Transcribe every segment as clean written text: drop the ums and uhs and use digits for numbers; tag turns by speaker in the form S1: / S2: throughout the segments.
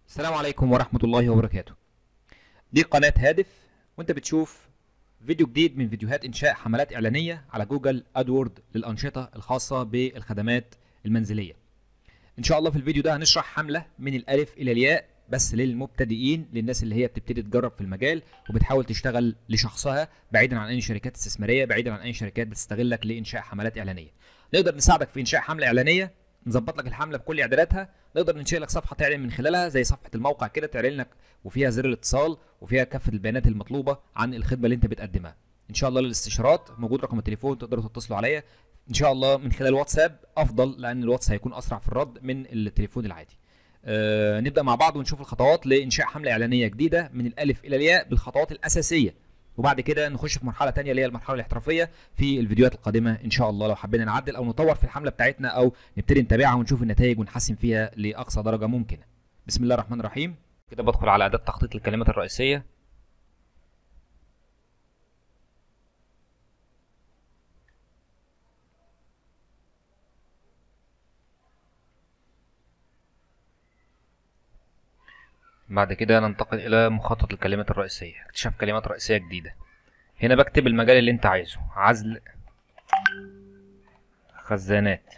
S1: السلام عليكم ورحمة الله وبركاته. دي قناة هادف، وانت بتشوف فيديو جديد من فيديوهات انشاء حملات اعلانية على جوجل ادورد للانشطة الخاصة بالخدمات المنزلية. ان شاء الله في الفيديو ده هنشرح حملة من الالف الى الياء بس للمبتدئين، للناس اللي هي بتبتدي تجرب في المجال وبتحاول تشتغل لشخصها بعيدا عن اي شركات استثمارية، بعيدا عن اي شركات بتستغلك لانشاء حملات اعلانية. نقدر نساعدك في انشاء حملة اعلانية، نظبط لك الحمله بكل اعداداتها، نقدر ننشئ لك صفحه تعلن من خلالها زي صفحه الموقع كده، تعلن لك وفيها زر الاتصال وفيها كافه البيانات المطلوبه عن الخدمه اللي انت بتقدمها. ان شاء الله للاستشارات موجود رقم التليفون، تقدروا تتصلوا عليا ان شاء الله من خلال الواتساب افضل، لان الواتس هيكون اسرع في الرد من التليفون العادي. نبدا مع بعض ونشوف الخطوات لانشاء حمله اعلانيه جديده من الالف الى الياء بالخطوات الاساسيه، وبعد كده نخش في مرحله تانية اللي هي المرحله الاحترافيه في الفيديوهات القادمه ان شاء الله، لو حبينا نعدل او نطور في الحمله بتاعتنا او نبتدي نتابعها ونشوف النتائج ونحسن فيها لاقصى درجه ممكنه. بسم الله الرحمن الرحيم. كده بدخل على اداه تخطيط الكلمات الرئيسيه. بعد كده ننتقل الى مخطط الكلمات الرئيسيه، اكتشاف كلمات رئيسيه جديده. هنا بكتب المجال اللي انت عايزه: عزل خزانات،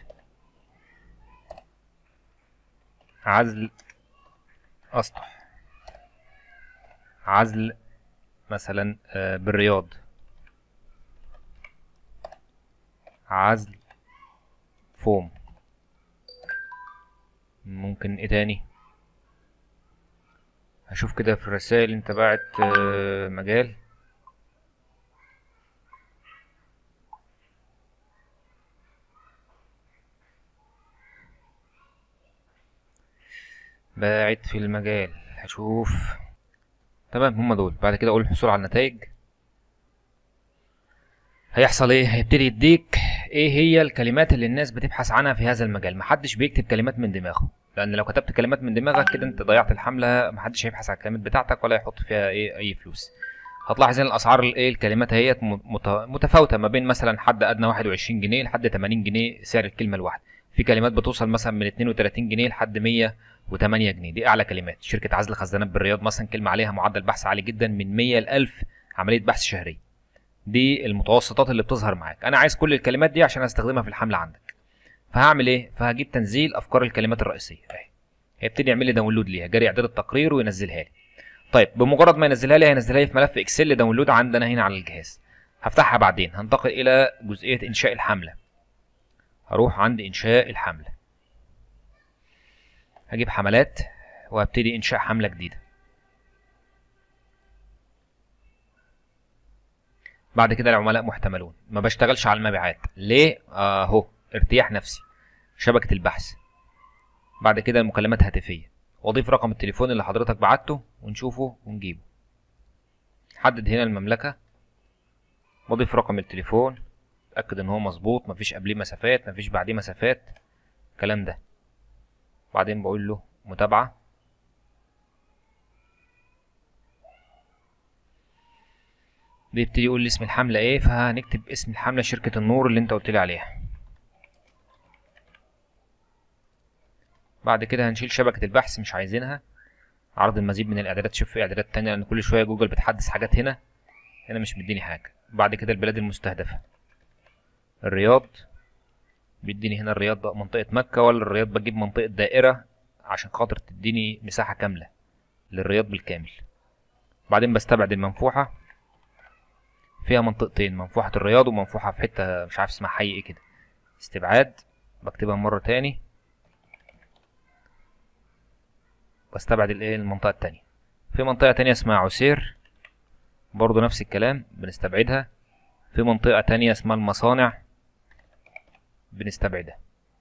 S1: عزل اسطح، عزل مثلا بالرياض، عزل فوم. ممكن ايه تاني؟ هشوف كده في الرسائل انت باعت مجال. باعت في المجال، هشوف. تمام، هما دول. بعد كده اقول الحصول على النتائج. هيحصل ايه؟ هيبتدي يديك ايه هي الكلمات اللي الناس بتبحث عنها في هذا المجال. محدش بيكتب كلمات من دماغه، لان لو كتبت كلمات من دماغك كده انت ضيعت الحمله، محدش هيبحث على الكلمات بتاعتك ولا يحط فيها اي فلوس. هتلاحظ ان الاسعار الكلمات هي متفاوته ما بين مثلا حد ادنى 21 جنيه لحد 80 جنيه سعر الكلمه الواحده. في كلمات بتوصل مثلا من 32 جنيه لحد 108 جنيه، دي اعلى كلمات. شركه عزل خزانات بالرياض مثلا كلمه عليها معدل بحث عالي جدا، من 100 ل 1000 عمليه بحث شهريه. دي المتوسطات اللي بتظهر معاك. انا عايز كل الكلمات دي عشان استخدمها في الحمله عندك. فهعمل ايه؟ فهجيب تنزيل افكار الكلمات الرئيسيه اهي، هيبتدي يعمل لي داونلود ليها، جري اعداد التقرير وينزلها لي. طيب بمجرد ما ينزلها لي هينزلها لي في ملف اكسل داونلود عندنا هنا على الجهاز. هفتحها بعدين. هنتقل الى جزئيه انشاء الحمله. هروح عند انشاء الحمله، هجيب حملات وهبتدي انشاء حمله جديده. بعد كده العملاء محتملون، ما بشتغلش على المبيعات. ليه؟ اهو ارتياح نفسي. شبكه البحث. بعد كده المكالمات هاتفيه، واضيف رقم التليفون اللي حضرتك بعته ونشوفه ونجيبه. حدد هنا المملكه واضيف رقم التليفون، اتاكد ان هو مظبوط، مفيش قبليه مسافات مفيش بعديه مسافات، الكلام ده. بعدين بقول له متابعه. بيبتدي يقول لي اسم الحمله ايه، فهنكتب اسم الحمله شركه النور اللي انت قلت لي عليها. بعد كده هنشيل شبكه البحث، مش عايزينها. عرض المزيد من الاعدادات، شوف في اعدادات تانية لان كل شويه جوجل بتحدث حاجات. هنا مش مديني حاجه. بعد كده البلاد المستهدفه، الرياض. بيديني هنا الرياض منطقه مكه ولا الرياض بجيب منطقه دائره عشان خاطر تديني مساحه كامله للرياض بالكامل. بعدين بستبعد المنفوحه، فيها منطقتين، منفوحه الرياض ومنفوحه في حته مش عارف اسمها حي ايه كده. استبعاد. بكتبها مره تاني، بستبعد المنطقه التانيه. في منطقه تانيه اسمها عسير، برضو نفس الكلام بنستبعدها. في منطقه تانيه اسمها المصانع، بنستبعدها.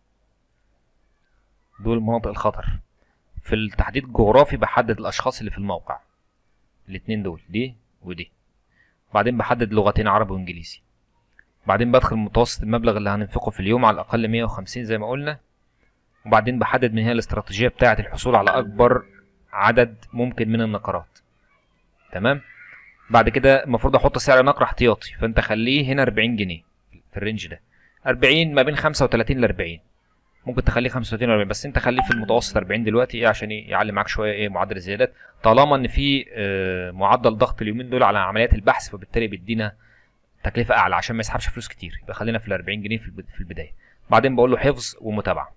S1: دول مناطق الخطر. في التحديد الجغرافي بحدد الاشخاص اللي في الموقع، الاتنين دول، دي ودي. بعدين بحدد لغتين، عربي وانجليزي. بعدين بدخل متوسط المبلغ اللي هننفقه في اليوم، على الاقل 150 زي ما قلنا. وبعدين بحدد من هنا الاستراتيجيه بتاعه الحصول على اكبر عدد ممكن من النقرات. تمام. بعد كده المفروض احط سعر نقره احتياطي، فانت خليه هنا 40 جنيه في الرينج ده، 40 ما بين 35 ل 40. ممكن تخليه 35 و40، بس انت خليه في المتوسط 40 دلوقتي ايه عشان يعلي معاك شويه ايه معدل الزيادات، طالما ان في معدل ضغط اليومين دول على عمليات البحث، فبالتالي بيدينا تكلفه اعلى عشان ما يسحبش فلوس كتير. يبقى خلينا في ال 40 جنيه في البدايه. بعدين بقول له حفظ ومتابعه.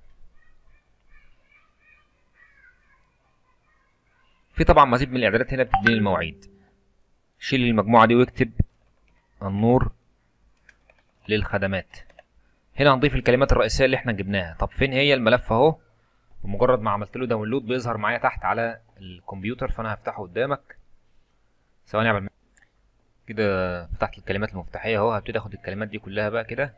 S1: في طبعا مزيد من الاعدادات هنا بتديني المواعيد. شيل المجموعه دي واكتب النور للخدمات. هنا هنضيف الكلمات الرئيسيه اللي احنا جبناها. طب فين هي الملف اهو، بمجرد ما عملت له داونلود بيظهر معايا تحت على الكمبيوتر، فانا هفتحه قدامك. ثواني اعمل كده. فتحت الكلمات المفتاحيه اهو، هبتدي اخد الكلمات دي كلها بقى كده.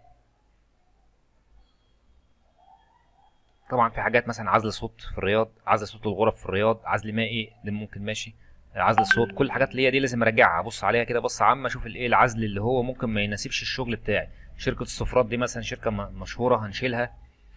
S1: طبعا في حاجات مثلا عزل صوت في الرياض، عزل صوت الغرف في الرياض، عزل مائي ده ممكن ماشي، عزل الصوت، كل الحاجات اللي هي دي لازم اراجعها، ابص عليها كده بصه عامه، اشوف الايه العزل اللي هو ممكن ما يناسبش الشغل بتاعي. شركه السفرات دي مثلا شركه مشهوره هنشيلها.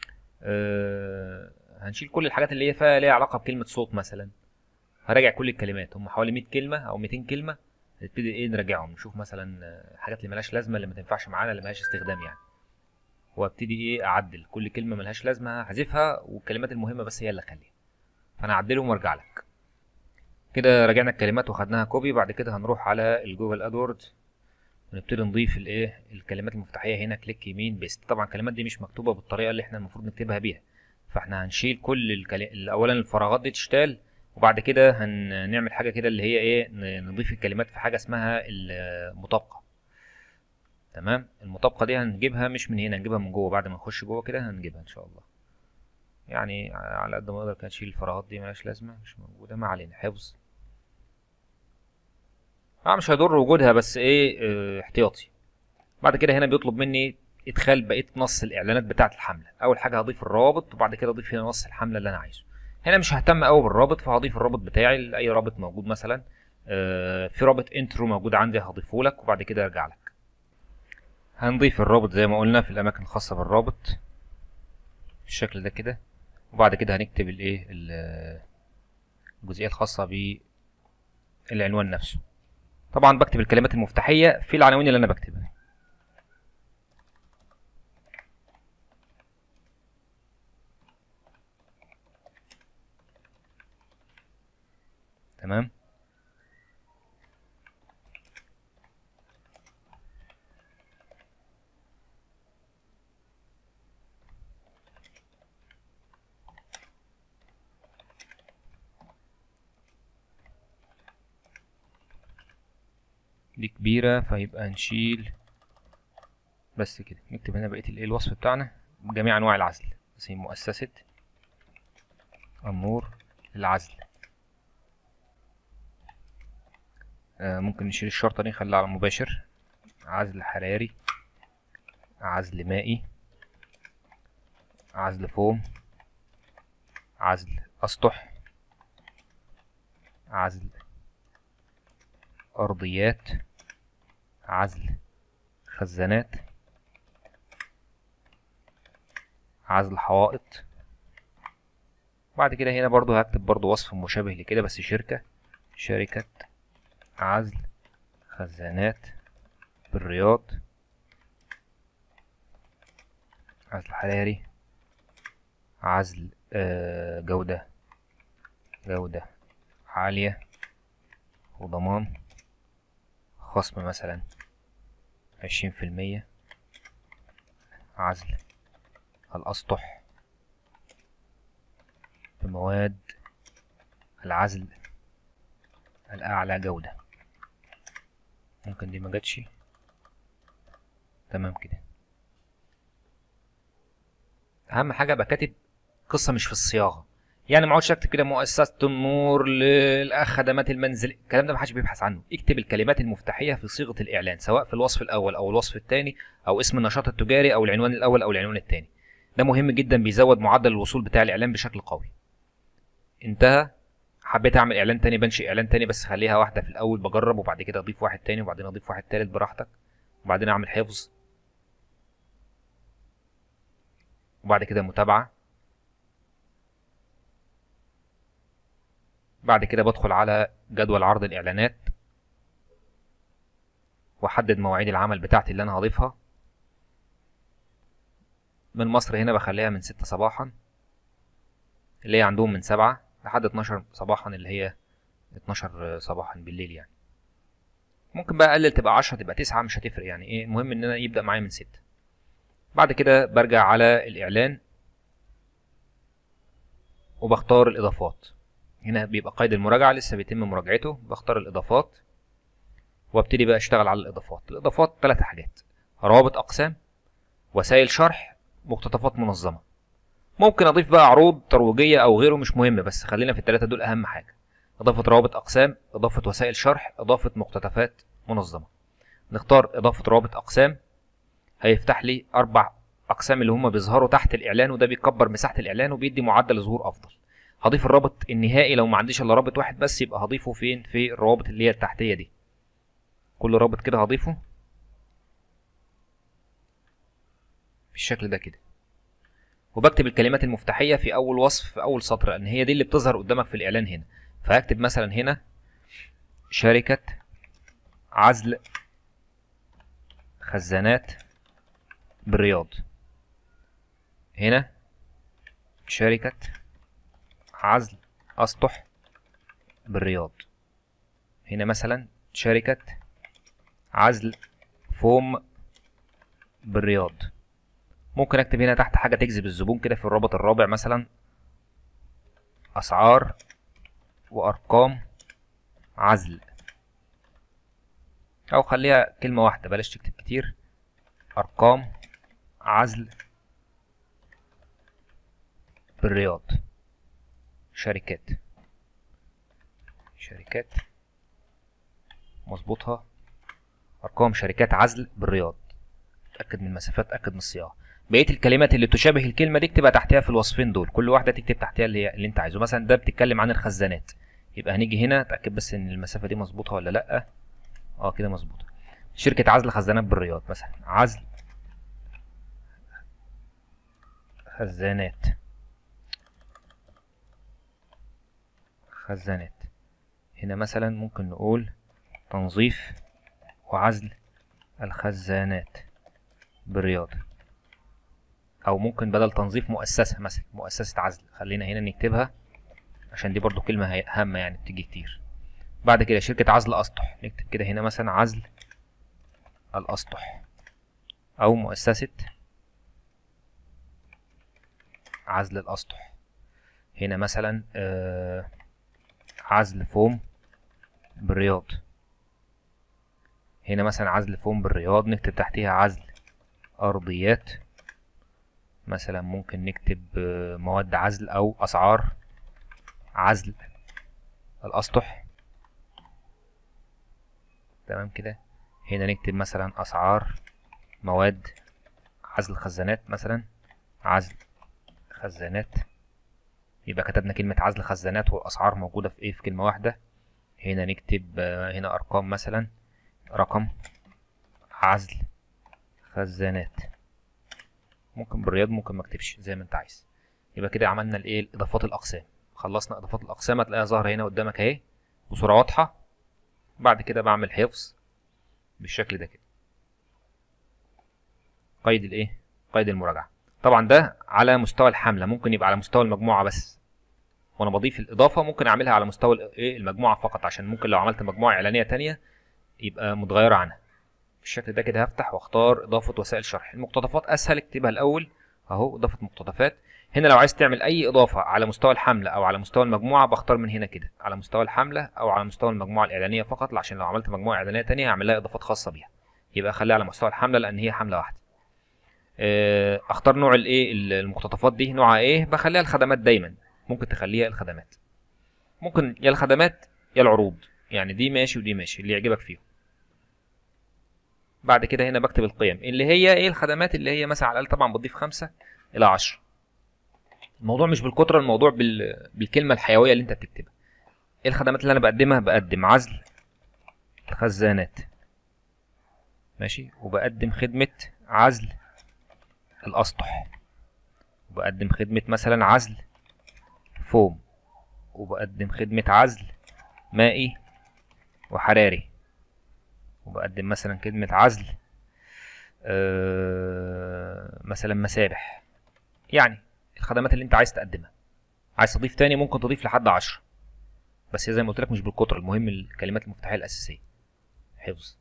S1: هنشيل كل الحاجات اللي هي فيها ليها علاقه بكلمه صوت مثلا. هراجع كل الكلمات، هم حوالي 100 كلمه او 200 كلمه. نبتدي ايه نراجعهم، نشوف مثلا الحاجات اللي ملهاش لازمه، اللي ما تنفعش معانا، اللي ملهاش استخدام يعني. وابتدي ايه اعدل كل كلمه ملهاش لازمه هحذفها، والكلمات المهمه بس هي اللي اخليها. فانا اعدلهم وارجع لك. كده راجعنا الكلمات وخدناها كوبي. بعد كده هنروح على الجوجل ادورد ونبتدي نضيف الايه الكلمات المفتاحيه. هنا كليك يمين بيست. طبعا الكلمات دي مش مكتوبه بالطريقه اللي احنا المفروض نكتبها بيها، فاحنا هنشيل كل اولا الفراغات دي تشتال، وبعد كده هنعمل حاجه كده اللي هي ايه نضيف الكلمات في حاجه اسمها المطابقه. تمام. المطابقه دي هنجيبها مش من هنا، هنجيبها من جوه. بعد ما نخش جوه كده هنجيبها ان شاء الله. يعني على قد ما اقدر كده نشيل الفراغات دي ملهاش لازمه مش موجوده. ما علينا. حفظ. مش هيضر وجودها بس ايه احتياطي. بعد كده هنا بيطلب مني ادخال بقيه نص الاعلانات بتاعه الحمله. اول حاجه هضيف الرابط، وبعد كده اضيف هنا نص الحمله اللي انا عايزه. هنا مش ههتم قوي بالرابط، فهضيف الرابط بتاعي لاي رابط موجود. مثلا في رابط انترو موجود عندي هضيفه لك، وبعد كده ارجع لك. هنضيف الرابط زي ما قلنا في الاماكن الخاصه بالرابط بالشكل ده كده، وبعد كده هنكتب الايه الجزئيه الخاصه بالعنوان نفسه. طبعا بكتب الكلمات المفتاحيه في العناوين اللي انا بكتبها. تمام. دي كبيرة فيبقى نشيل بس كده. نكتب هنا بقية الوصف بتاعنا بجميع أنواع العزل. زي مؤسسة النور للعزل. ممكن نشيل الشرطة دي نخليها على مباشر. عزل حراري، عزل مائي، عزل فوم، عزل أسطح، عزل أرضيات، عزل خزانات، عزل حوائط. بعد كده هنا برضو هكتب برضو وصف مشابه لكده بس شركة عزل خزانات بالرياض، عزل حراري، عزل جودة عالية وضمان، خصم مثلا 20%، عزل الأسطح بمواد العزل الأعلى جودة. ممكن دي مجتش. تمام كده. أهم حاجة أبقى كاتب قصة مش في الصياغة. يعني ما اقعدش اكتب كده مؤسسة النور للخدمات المنزل، الكلام ده محدش بيبحث عنه. اكتب الكلمات المفتاحية في صيغة الإعلان، سواء في الوصف الأول أو الوصف الثاني أو اسم النشاط التجاري أو العنوان الأول أو العنوان الثاني. ده مهم جدا، بيزود معدل الوصول بتاع الإعلان بشكل قوي. انتهى. حبيت اعمل اعلان تاني بنشئ اعلان تاني، بس خليها واحده في الاول بجرب، وبعد كده اضيف واحد تاني، وبعدين اضيف واحد تالت براحتك، وبعدين اعمل حفظ، وبعد كده متابعه. بعد كده بدخل على جدول عرض الاعلانات واحدد مواعيد العمل بتاعتي اللي انا هضيفها. من مصر هنا بخليها من 6 صباحا اللي هي عندهم من 7 لحد 12 صباحا اللي هي 12 صباحا بالليل يعني. ممكن بقى اقلل تبقى 10 تبقى 9 مش هتفرق يعني ايه، المهم ان انا يبدأ معايا من 6. بعد كده برجع على الاعلان وبختار الاضافات. هنا بيبقى قيد المراجعة لسه بيتم مراجعته، بختار الاضافات وابتدي بقى اشتغل على الاضافات. الاضافات 3 حاجات: روابط اقسام، وسائل شرح، مقتطفات منظمة. ممكن اضيف بقى عروض ترويجية او غيره مش مهم، بس خلينا في ال3 دول اهم حاجة: اضافة روابط اقسام، اضافة وسائل شرح، اضافة مقتطفات منظمة. نختار اضافة روابط اقسام، هيفتح لي 4 اقسام اللي هم بيظهروا تحت الاعلان، وده بيكبر مساحة الاعلان وبيدي معدل ظهور افضل. هضيف الرابط النهائي لو ما عنديش الا رابط واحد بس، يبقى هضيفه فين؟ في الروابط اللي هي التحتية دي. كل رابط كده هضيفه بالشكل ده كده، وبكتب الكلمات المفتاحية في أول وصف في أول سطر، لأن هي دي اللي بتظهر قدامك في الإعلان هنا. فهكتب مثلا هنا شركة عزل خزانات بالرياض، هنا شركة عزل أسطح بالرياض، هنا مثلا شركة عزل فوم بالرياض. ممكن اكتب هنا تحت حاجة تجذب الزبون كده في الرابط الرابع، مثلا أسعار وأرقام عزل، أو خليها كلمة واحدة بلاش تكتب كتير: أرقام عزل بالرياض. شركات مظبوطها، أرقام شركات عزل بالرياض. تأكد من المسافات، تأكد من الصياغة. بقية الكلمات اللي تشابه الكلمة دي اكتبها تحتها في الوصفين دول، كل واحدة تكتب تحتها اللي انت عايزه. مثلا ده بتتكلم عن الخزانات، يبقى هنيجي هنا تأكد بس ان المسافة دي مظبوطة ولا لأ. كده مظبوطة. شركة عزل خزانات بالرياض، مثلا عزل خزانات. هنا مثلا ممكن نقول تنظيف وعزل الخزانات بالرياض، او ممكن بدل تنظيف مؤسسة، مثلا مؤسسة عزل. خلينا هنا نكتبها عشان دي برضو كلمة هامة يعني بتيجي كتير. بعد كده شركة عزل أسطح، نكتب كده هنا مثلا عزل الأسطح، أو مؤسسة عزل الأسطح. هنا مثلا عزل فوم بالرياض، هنا مثلا عزل فوم بالرياض، نكتب تحتيها عزل أرضيات. مثلا ممكن نكتب مواد عزل أو أسعار عزل الأسطح. تمام كده. هنا نكتب مثلا أسعار مواد عزل الخزانات، مثلا عزل خزانات. يبقى كتبنا كلمة عزل خزانات والأسعار موجودة في في كلمة واحدة. هنا نكتب هنا أرقام، مثلا رقم عزل خزانات. ممكن بالرياض، ممكن ما اكتبش زي ما انت عايز. يبقى كده عملنا الايه، اضافات الاقسام. خلصنا اضافات الاقسام، هتلاقيها ظاهره هنا قدامك اهي بصوره واضحه. بعد كده بعمل حفظ بالشكل ده كده. قيد الايه، قيد المراجعه. طبعا ده على مستوى الحمله، ممكن يبقى على مستوى المجموعه بس، وانا بضيف الاضافه ممكن اعملها على مستوى الايه، المجموعه فقط، عشان ممكن لو عملت مجموعه اعلانيه تانية يبقى متغيره عنها. بالشكل ده كده هفتح واختار اضافه وسائل شرح. المقتطفات اسهل، اكتبها الاول اهو، اضافه مقتطفات. هنا لو عايز تعمل اي اضافه على مستوى الحمله او على مستوى المجموعه، بختار من هنا كده على مستوى الحمله او على مستوى المجموعه الاعلانيه فقط، عشان لو عملت مجموعه اعلانيه تانية هعمل لها اضافات خاصه بيها. يبقى اخليها على مستوى الحمله لان هي حمله واحده. اختار نوع الايه، المقتطفات دي نوعها ايه، بخليها الخدمات دايما. ممكن تخليها الخدمات، ممكن يا الخدمات يا العروض، يعني دي ماشي ودي ماشي، اللي يعجبك فيهم. بعد كده هنا بكتب القيم اللي هي ايه، الخدمات اللي هي مثلا على الاقل طبعا بتضيف 5 إلى 10. الموضوع مش بالكترة، الموضوع بالكلمة الحيوية اللي انت بتكتبها. ايه الخدمات اللي انا بقدمها؟ بقدم عزل الخزانات، ماشي، وبقدم خدمة عزل الأسطح، وبقدم خدمة مثلا عزل فوم، وبقدم خدمة عزل مائي وحراري، وبقدم مثلا خدمة عزل مثلا مسابح. يعني الخدمات اللي انت عايز تقدمها. عايز تضيف تاني ممكن تضيف لحد 10، بس هي زي ما قلت لك مش بالكتر، المهم الكلمات المفتاحيه الاساسيه حفظ.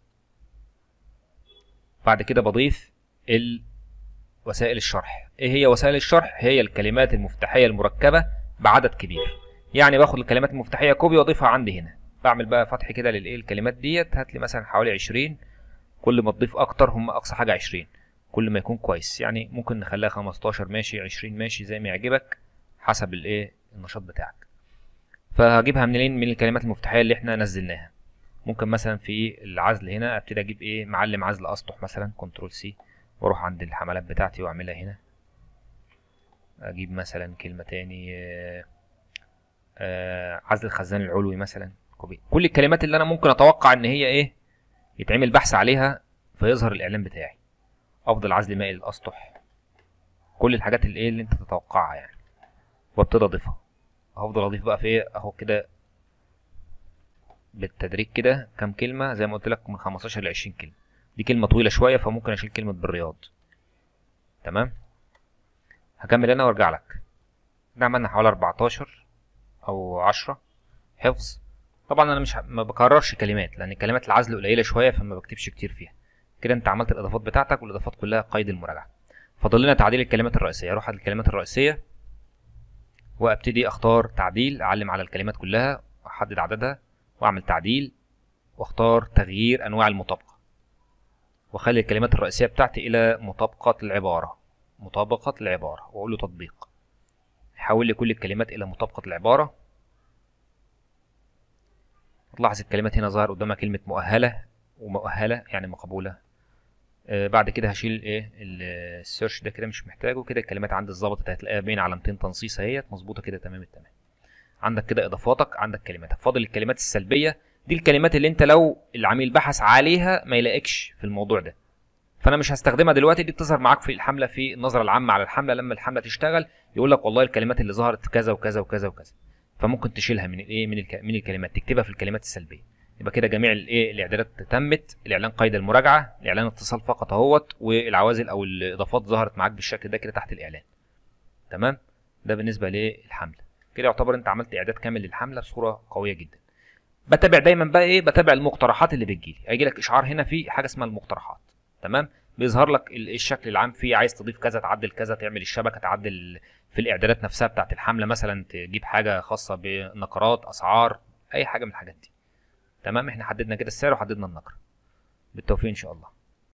S1: بعد كده بضيف وسائل الشرح. ايه هي وسائل الشرح؟ هي الكلمات المفتاحيه المركبه بعدد كبير. يعني باخد الكلمات المفتاحيه كوبي واضيفها عندي هنا، بعمل بقى فتح كده للايه الكلمات ديت، هات لي مثلا حوالي 20. كل ما تضيف اكتر، هم اقصى حاجه 20، كل ما يكون كويس. يعني ممكن نخليها 15 ماشي، 20 ماشي، زي ما يعجبك حسب الايه النشاط بتاعك. فهجيبها منين؟ من الكلمات المفتاحيه اللي احنا نزلناها. ممكن مثلا في العزل هنا ابتدي اجيب ايه معلم عزل اسطح مثلا، كنترول سي، واروح عند الحملات بتاعتي واعملها هنا. اجيب مثلا كلمه تاني عزل الخزان العلوي مثلا، كوبي. كل الكلمات اللي انا ممكن اتوقع ان هي ايه يتعمل بحث عليها فيظهر الاعلان بتاعي. افضل عزل مائي للاسطح، كل الحاجات اللي ايه اللي انت تتوقعها يعني، وابتدي اضيفها. هفضل اضيف بقى في ايه اهو كده بالتدريج كده كام كلمه، زي ما قلت لك من 15 ل 20 كلمه. دي كلمه طويله شويه فممكن اشيل كلمه بالرياض. تمام، هكمل انا وارجع لك. ده عملنا حوالي 14 او 10 حفظ. طبعا انا مش ما بكررش كلمات، لان كلمات العزل قليله شويه فما بكتبش كتير فيها. كده انت عملت الاضافات بتاعتك، والاضافات كلها قيد المراجعه. فاضل لنا تعديل الكلمات الرئيسيه. اروح على الكلمات الرئيسيه وابتدي اختار تعديل، اعلم على الكلمات كلها واحدد عددها واعمل تعديل، واختار تغيير انواع المطابقه، واخلي الكلمات الرئيسيه بتاعتي الى مطابقه العباره. مطابقه العباره، واقول له تطبيق، حول لي كل الكلمات الى مطابقه العباره. تلاحظ الكلمات هنا ظهر قدامها كلمه مؤهله ومؤهله يعني مقبوله. بعد كده هشيل ايه السيرش ده كده مش محتاجه. كده الكلمات عندي اتظبطت، هتلاقيها بين علامتين تنصيص اهيت مظبوطه كده تمام التمام. عندك كده اضافاتك، عندك كلماتك. فاضل الكلمات السلبيه، دي الكلمات اللي انت لو العميل بحث عليها ما يلاقيكش في الموضوع ده، فانا مش هستخدمها دلوقتي. دي بتظهر معاك في الحمله، في النظره العامه على الحمله. لما الحمله تشتغل يقول لك والله الكلمات اللي ظهرت كذا وكذا وكذا وكذا، فممكن تشيلها من الايه من الكلمات، تكتبها في الكلمات السلبيه. يبقى كده جميع الايه الاعدادات تمت. الاعلان قيد المراجعه، الاعلان اتصال فقط اهوت، والعوازل او الاضافات ظهرت معاك بالشكل ده كده تحت الاعلان. تمام، ده بالنسبه للحمله. كده يعتبر انت عملت اعداد كامل للحمله بصوره قويه جدا. بتابع دايما بقى ايه، بتابع المقترحات اللي بتجيلي. هيجي لك اشعار هنا في حاجه اسمها المقترحات. تمام، بيظهر لك الشكل العام فيه، عايز تضيف كذا، تعدل كذا، تعمل الشبكه، تعدل في الاعدادات نفسها بتاعت الحمله، مثلا تجيب حاجه خاصه بنقرات اسعار، اي حاجه من الحاجات دي. تمام، احنا حددنا كده السعر وحددنا النقر. بالتوفيق ان شاء الله.